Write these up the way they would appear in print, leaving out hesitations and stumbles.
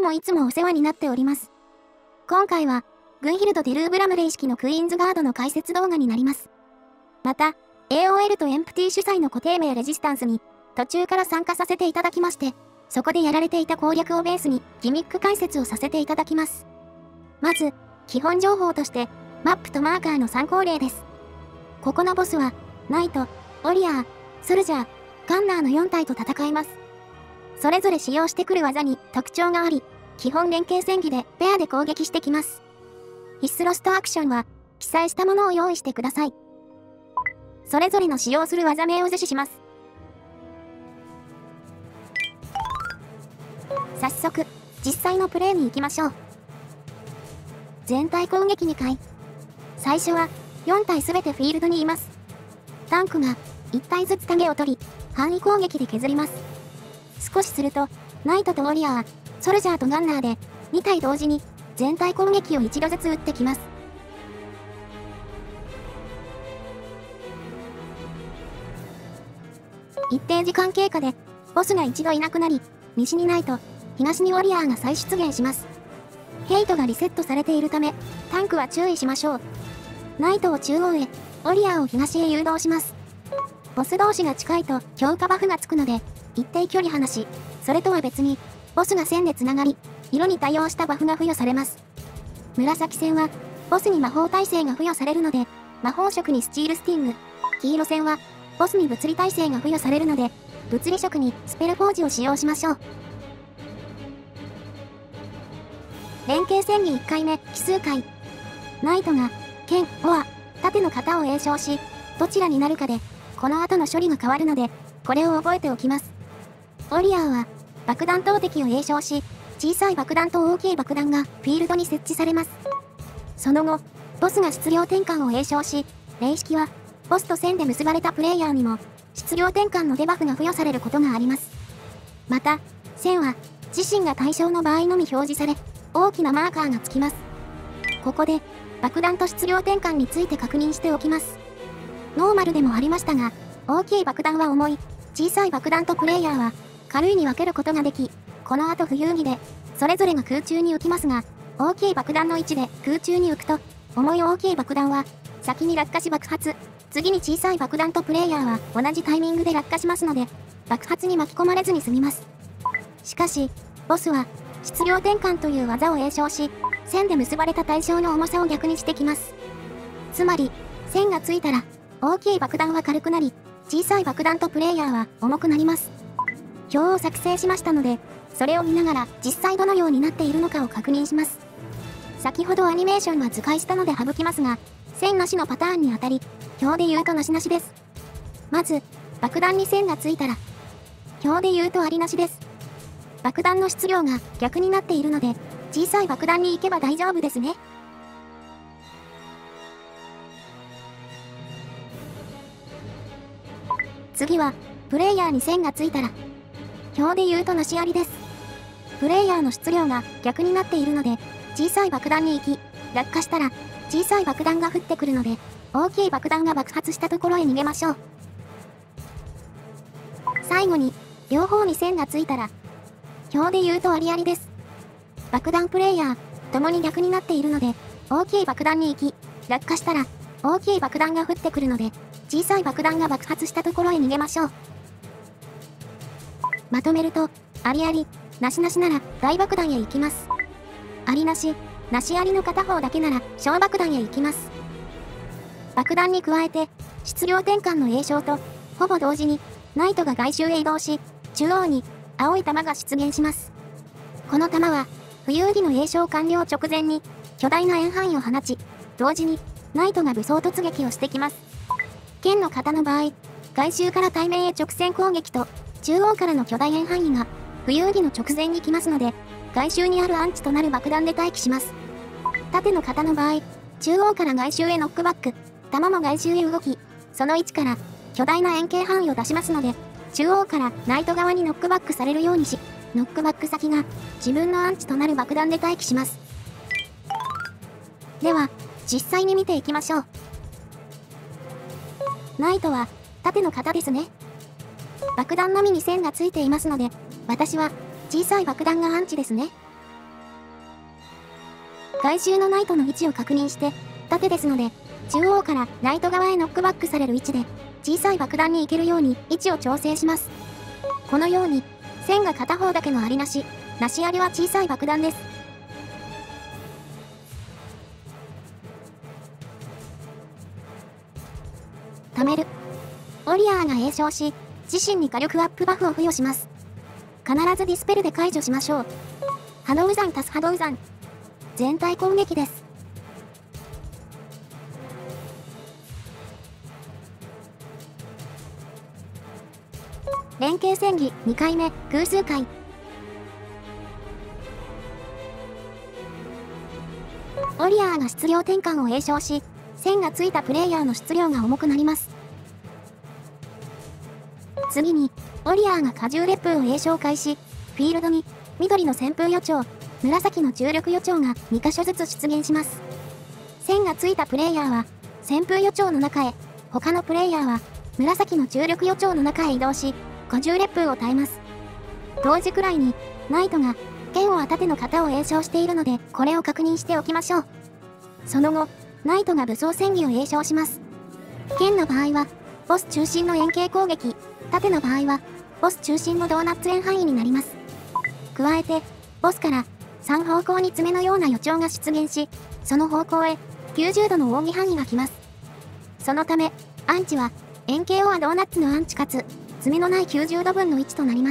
もいつもお世話になっております。今回は、グンヒルド・デルーブラムレイ式のクイーンズガードの解説動画になります。また、AOL とエンプティ主催の固定名レジスタンスに、途中から参加させていただきまして、そこでやられていた攻略をベースに、ギミック解説をさせていただきます。まず、基本情報として、マップとマーカーの参考例です。ここのボスは、ナイト、ウォリアー、ソルジャー、ガンナーの4体と戦います。それぞれ使用してくる技に特徴があり、基本連携戦技でペアで攻撃してきます。必須ロストアクションは、記載したものを用意してください。それぞれの使用する技名を図示します。早速、実際のプレイに行きましょう。全体攻撃2回。最初は、4体すべてフィールドにいます。タンクが、1体ずつ影を取り、範囲攻撃で削ります。少しすると、ナイトとウォリアー、ソルジャーとガンナーで、2体同時に、全体攻撃を一度ずつ打ってきます。一定時間経過で、ボスが一度いなくなり、西にナイト、東にウォリアーが再出現します。ヘイトがリセットされているため、タンクは注意しましょう。ナイトを中央へ、ウォリアーを東へ誘導します。ボス同士が近いと強化バフがつくので、一定距離離し、それとは別に、ボスが線でつながり、色に対応したバフが付与されます。紫線は、ボスに魔法耐性が付与されるので、魔法色にスチールスティング。黄色線は、ボスに物理耐性が付与されるので、物理色にスペルフォージを使用しましょう。連携戦技1回目、奇数回。ナイトが、剣、オア、盾の型を詠唱し、どちらになるかで、この後の処理が変わるので、これを覚えておきます。ウォリアーは、爆弾投擲を詠唱し、小さい爆弾と大きい爆弾がフィールドに設置されます。その後、ボスが質量転換を詠唱し、霊式は、ボスと線で結ばれたプレイヤーにも、質量転換のデバフが付与されることがあります。また、線は、自身が対象の場合のみ表示され、大きなマーカーがつきます。ここで、爆弾と質量転換について確認しておきます。ノーマルでもありましたが、大きい爆弾は重い、小さい爆弾とプレイヤーは、軽いに分けることができ、この後浮遊技で、それぞれが空中に浮きますが、大きい爆弾の位置で空中に浮くと、重い大きい爆弾は、先に落下し爆発、次に小さい爆弾とプレイヤーは同じタイミングで落下しますので、爆発に巻き込まれずに済みます。しかし、ボスは、質量転換という技を詠唱し、線で結ばれた対象の重さを逆にしてきます。つまり、線がついたら、大きい爆弾は軽くなり、小さい爆弾とプレイヤーは重くなります。表を作成しましたので、それを見ながら実際どのようになっているのかを確認します。先ほどアニメーションは図解したので省きますが、線なしのパターンに当たり、表で言うとなしなしです。まず、爆弾に線がついたら、表で言うとありなしです。爆弾の質量が逆になっているので、小さい爆弾に行けば大丈夫ですね。次は、プレイヤーに線がついたら、表で言うとなしありです。プレイヤーの質量が逆になっているので、小さい爆弾に行き、落下したら、小さい爆弾が降ってくるので、大きい爆弾が爆発したところへ逃げましょう。最後に、両方に線がついたら、表で言うとありありです。爆弾プレイヤー、ともに逆になっているので、大きい爆弾に行き、落下したら、大きい爆弾が降ってくるので、小さい爆弾が爆発したところへ逃げましょう。まとめると、ありあり、なしなしなら大爆弾へ行きます。ありなし、なしありの片方だけなら小爆弾へ行きます。爆弾に加えて、質量転換の詠唱と、ほぼ同時に、ナイトが外周へ移動し、中央に、青い玉が出現します。この玉は、浮遊技の詠唱完了直前に、巨大な円範囲を放ち、同時に、ナイトが武装突撃をしてきます。剣の型の場合、外周から対面へ直線攻撃と、中央からの巨大円範囲が、浮遊技の直前に来ますので、外周にあるアンチとなる爆弾で待機します。盾の型の場合、中央から外周へノックバック、弾も外周へ動き、その位置から、巨大な円形範囲を出しますので、中央からナイト側にノックバックされるようにし、ノックバック先が自分のアンチとなる爆弾で待機します。では、実際に見ていきましょう。ナイトは盾の型ですね。爆弾のみに線がついていますので、私は小さい爆弾がアンチですね。 外周のナイトの位置を確認して、縦ですので、中央からライト側へノックバックされる位置で、小さい爆弾に行けるように位置を調整します。このように、線が片方だけのありなし、なしありは小さい爆弾です。貯める。ウォリアーが詠唱し、自身に火力アップバフを付与します。必ずディスペルで解除しましょう。波動山足す波動山。全体攻撃です。連携戦技2回目偶数回。ウォリアーが質量転換を詠唱し、線がついたプレイヤーの質量が重くなります。次に、ウォリアーが荷重烈風を詠唱開始、フィールドに、緑の旋風予兆、紫の重力予兆が2箇所ずつ出現します。線がついたプレイヤーは、旋風予兆の中へ、他のプレイヤーは、紫の重力予兆の中へ移動し、荷重烈風を耐えます。同時くらいに、ナイトが、剣を盾の型を詠唱しているので、これを確認しておきましょう。その後、ナイトが武装戦技を詠唱します。剣の場合は、ボス中心の円形攻撃、盾の場合は、ボス中心のドーナッツ円範囲になります。加えて、ボスから3方向に爪のような予兆が出現し、その方向へ90度の扇範囲が来ます。そのため、アンチは、円形オアドーナッツのアンチかつ、爪のない90度分の位置となります。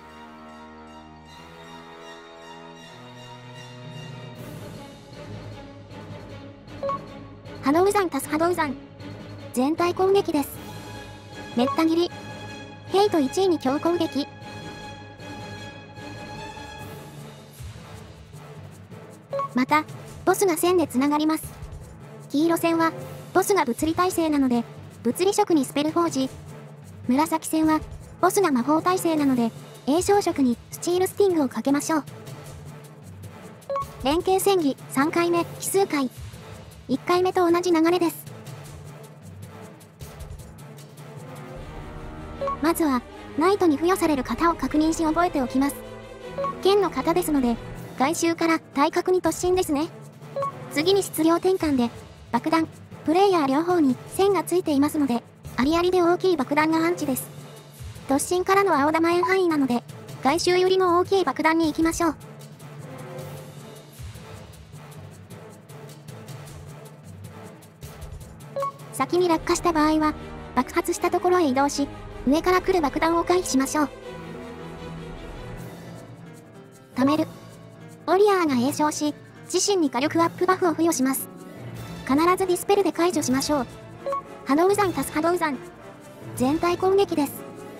波動山足す波動山。全体攻撃です。めった切り。ヘイト1位に強攻撃。また、ボスが線でつながります。黄色線は、ボスが物理耐性なので、物理色にスペルフォージ。紫線は、ボスが魔法耐性なので、詠唱色にスチールスティングをかけましょう。連携戦技3回目奇数回。1回目と同じ流れです。まずは、ナイトに付与される型を確認し覚えておきます。剣の型ですので、外周から対角に突進ですね。次に質量転換で、爆弾、プレイヤー両方に線がついていますので、ありありで大きい爆弾がアンチです。突進からの青玉円範囲なので、外周よりの大きい爆弾に行きましょう。先に落下した場合は、爆発したところへ移動し、上から来る爆弾を回避しましょう。貯める。ウォリアーが詠唱し、自身に火力アップバフを付与します。必ずディスペルで解除しましょう。波動山足す波動山。全体攻撃です。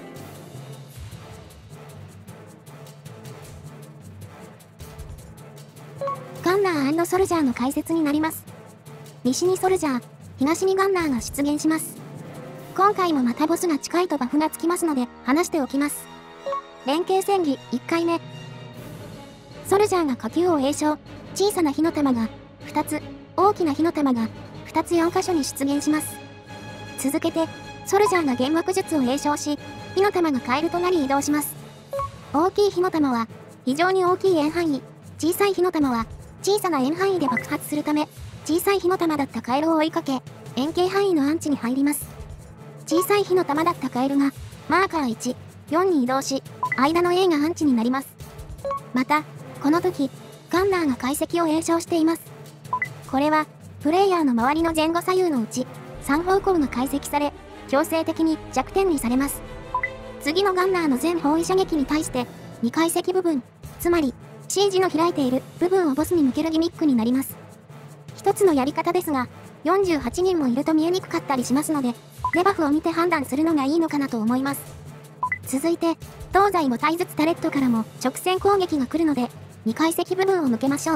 ガンナー&ソルジャーの解説になります。西にソルジャー、東にガンナーが出現します。今回もまたボスが近いとバフがつきますので、話しておきます。連携戦技1回目。ソルジャーが火球を詠唱、小さな火の玉が2つ、大きな火の玉が2つ4箇所に出現します。続けて、ソルジャーが幻幕術を詠唱し、火の玉がカエルとなり移動します。大きい火の玉は、非常に大きい円範囲、小さい火の玉は、小さな円範囲で爆発するため、小さい火の玉だったカエルを追いかけ、円形範囲のアンチに入ります。小さい火の玉だったカエルが、マーカー1、4に移動し、間の A がアンチになります。また、この時、ガンナーが解析を詠唱しています。これは、プレイヤーの周りの前後左右のうち、3方向が解析され、強制的に弱点にされます。次のガンナーの全方位射撃に対して、2解析部分、つまり、C 字の開いている部分をボスに向けるギミックになります。一つのやり方ですが、48人もいると見えにくかったりしますので、デバフを見て判断するのがいいのかなと思います。続いて、東西5体ずつタレットからも直線攻撃が来るので、2解析部分を向けましょう。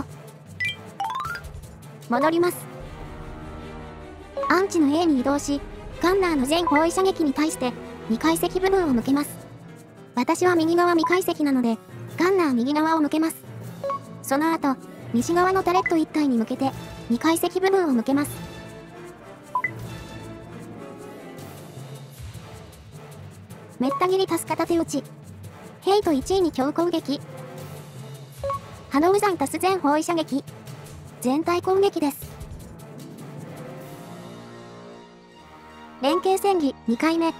戻ります。アンチの A に移動し、ガンナーの全方位射撃に対して2解析部分を向けます。私は右側未解析なので、ガンナー右側を向けます。その後、西側のタレット1体に向けて2解析部分を向けます。めった切り足す片手打ち。ヘイト1位に強攻撃。波動山足す全方位射撃。 全体攻撃です。連携戦技2回目。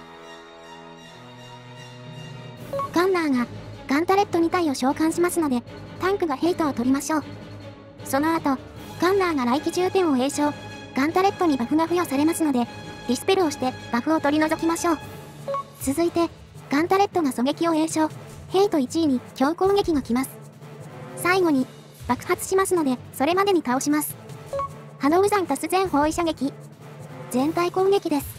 ガンナーがガンタレット2体を召喚しますので、タンクがヘイトを取りましょう。その後、ガンナーが来機重点を詠唱、ガンタレットにバフが付与されますので、ディスペルをしてバフを取り除きましょう。続いて、ガンタレットが狙撃を詠唱、ヘイト1位に強攻撃が来ます。最後に、爆発しますので、それまでに倒します。ハノウザン突然包囲射撃。全体攻撃です。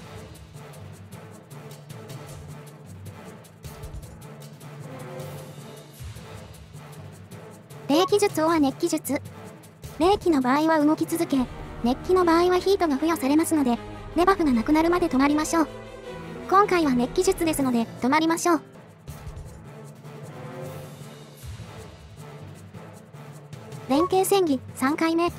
霊気術は熱気術。霊気の場合は動き続け、熱気の場合はヒートが付与されますので、デバフがなくなるまで止まりましょう。今回は熱気術ですので、止まりましょう。連携戦技3回目。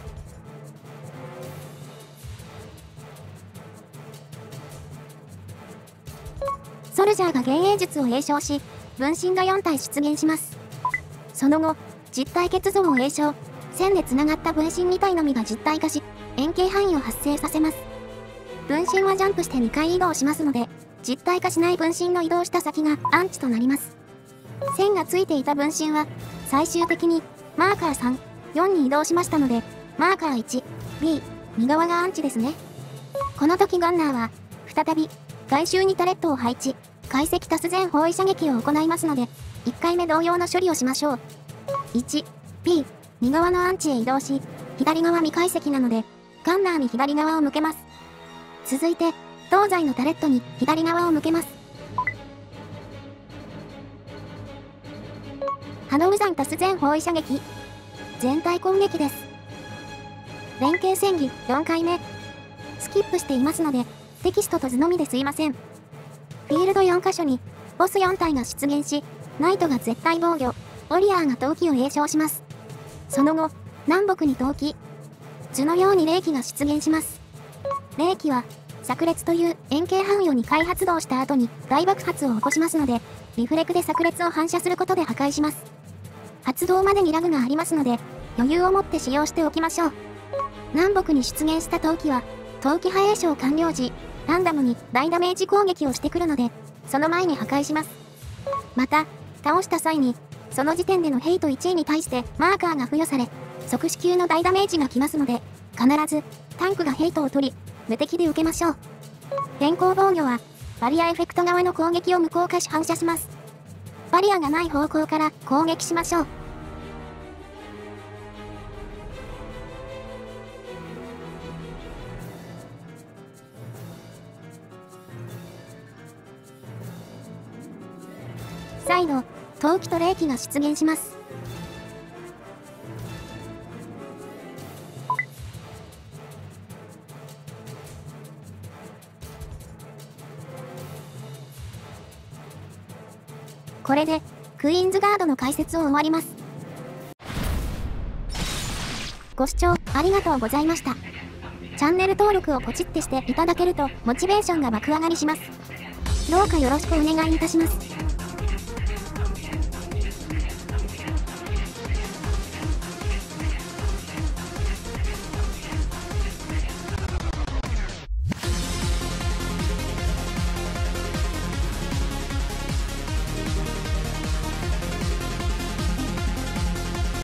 ソルジャーが幻影術を詠唱し、分身が4体出現します。その後、実体結像を詠唱、線で繋がった分身2体のみが実体化し、円形範囲を発生させます。分身はジャンプして2回移動しますので、実体化しない分身の移動した先がアンチとなります。線がついていた分身は、最終的にマーカー3、4に移動しましたので、マーカー1、B、2側がアンチですね。この時ガンナーは、再び、外周にタレットを配置、解析突然包囲射撃を行いますので、1回目同様の処理をしましょう。1、P、2側のアンチへ移動し、左側未解析なので、ガンナーに左側を向けます。続いて、東西のタレットに左側を向けます。ハノウザン突然包囲射撃。全体攻撃です。連携戦技4回目。スキップしていますので、テキストと図のみですいません。フィールド4カ所に、ボス4体が出現し、ナイトが絶対防御、ウォリアーが闘気を詠唱します。その後、南北に闘気。図のように霊気が出現します。霊気は、炸裂という円形範囲を2回発動した後に大爆発を起こしますので、リフレクで炸裂を反射することで破壊します。発動までにラグがありますので、余裕を持って使用しておきましょう。南北に出現した闘気は、闘気派詠唱完了時、ランダムに大ダメージ攻撃をしてくるので、その前に破壊します。また、倒した際に、その時点でのヘイト1位に対してマーカーが付与され、即死級の大ダメージが来ますので、必ずタンクがヘイトを取り、無敵で受けましょう。変更防御は、バリアエフェクト側の攻撃を無効化し反射します。バリアがない方向から攻撃しましょう。再度、闘気と霊気が出現します。これで、クイーンズガードの解説を終わります。ご視聴ありがとうございました。チャンネル登録をポチってしていただけるとモチベーションが爆上がりします。どうかよろしくお願いいたします。